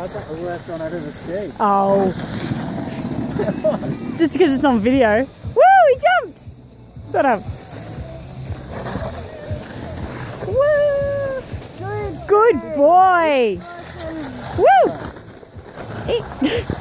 That's like the worst one I've ever skied. Oh. Just because it's on video. Woo! He jumped! Shut up. Woo! Good boy! Woo!